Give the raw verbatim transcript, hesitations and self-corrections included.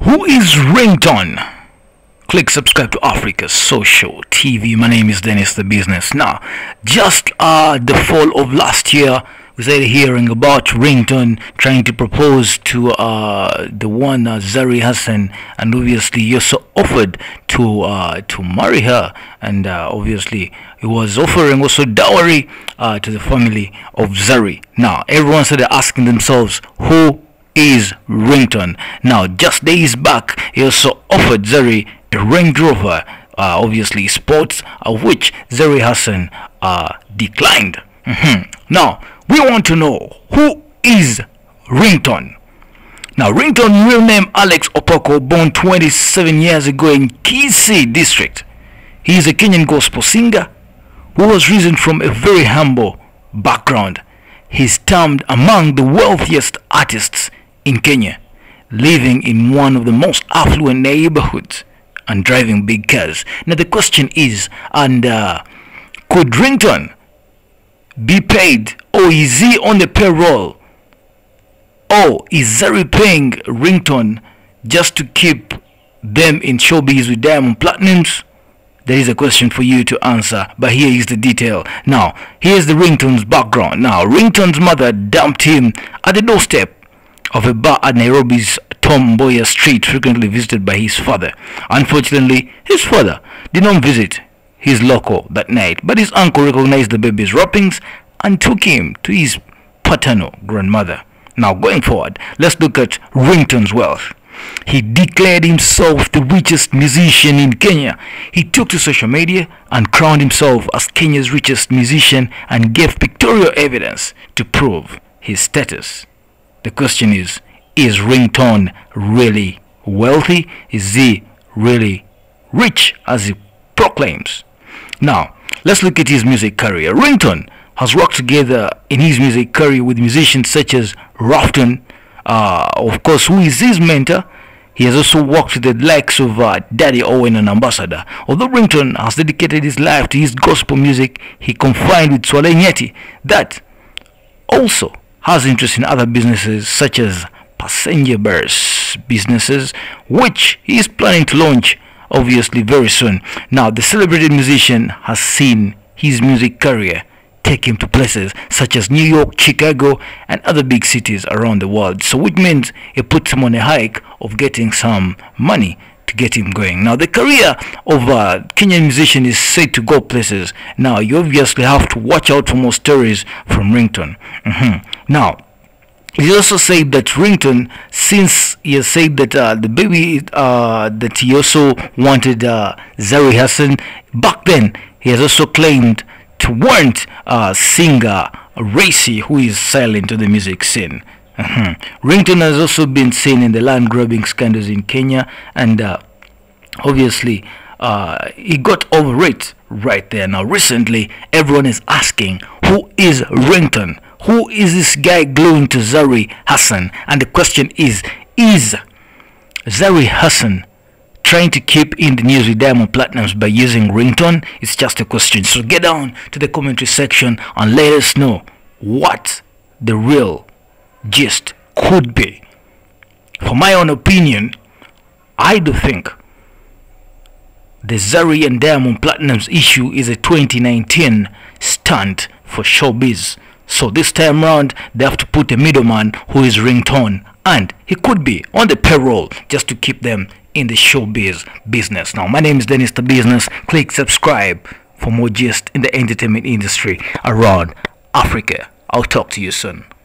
Who is Ringtone? Click subscribe to Africa Social T V. My name is Dennis the Business. Now, just uh, the fall of last year, we started hearing about Ringtone trying to propose to uh, the one uh, Zari Hassan, and obviously he also offered to uh, to marry her, and uh, obviously he was offering also dowry uh, to the family of Zari. Now, everyone started asking themselves, who is Ringtone? Now, just days back, he also offered Zari a Range Rover, uh, obviously sports, of which Zari Hassan uh, declined. Mm-hmm. Now, we want to know, who is Ringtone? Now, Ringtone real name Alex Opoko, born twenty-seven years ago in Kisii district. He is a Kenyan gospel singer who was risen from a very humble background. He's termed among the wealthiest artists in Kenya, living in one of the most affluent neighborhoods and driving big cars. Now the question is, and uh, could Ringtone be paid, or is he on the payroll, or is Zari paying Ringtone just to keep them in showbiz with Diamond Platinums? There is a question for you to answer, but here is the detail. Now, here's the Ringtone's background. Now, Ringtone's mother dumped him at the doorstep of a bar at Nairobi's Tom Mboya Street, frequently visited by his father. Unfortunately, his father did not visit his local that night, but his uncle recognized the baby's wrappings and took him to his paternal grandmother. Now, going forward, let's look at Ringtone's wealth. He declared himself the richest musician in Kenya. He took to social media and crowned himself as Kenya's richest musician and gave pictorial evidence to prove his status. The question is, is Ringtone really wealthy? Is he really rich as he proclaims? Now, let's look at his music career. Ringtone has worked together in his music career with musicians such as Rafton, uh, of course, who is his mentor. He has also worked with the likes of uh, Daddy Owen and Ambassador. Although Ringtone has dedicated his life to his gospel music, he confined with Swale Nyeti, that also has interest in other businesses such as passenger bus businesses, which he is planning to launch obviously very soon. Now, the celebrated musician has seen his music career take him to places such as New York, Chicago, and other big cities around the world. So which means it puts him on a hike of getting some money to get him going. Now, the career of a Kenyan musician is said to go places. Now, you obviously have to watch out for more stories from Ringtone. Mm-hmm. Now, he also said that Ringtone, since he has said that uh, the baby uh, that he also wanted uh, Zari Hassan, back then he has also claimed to want uh, singer Racy, who is silent to the music scene. Mm-hmm. Ringtone has also been seen in the land grabbing scandals in Kenya, and uh, obviously uh, he got over it right there. Now, recently everyone is asking, who is Ringtone? Who is this guy gluing to Zari Hassan? And the question is, is Zari Hassan trying to keep in the news with Diamond Platinums by using Ringtone? It's just a question. So get down to the commentary section and let us know what the real gist could be. For my own opinion, I do think the Zari and Diamond Platinums issue is a twenty nineteen stunt for showbiz. So this time round, they have to put a middleman who is Ringtone, and he could be on the payroll just to keep them in the showbiz business. Now, my name is Dennis the Business. Click subscribe for more gist in the entertainment industry around Africa. I'll talk to you soon.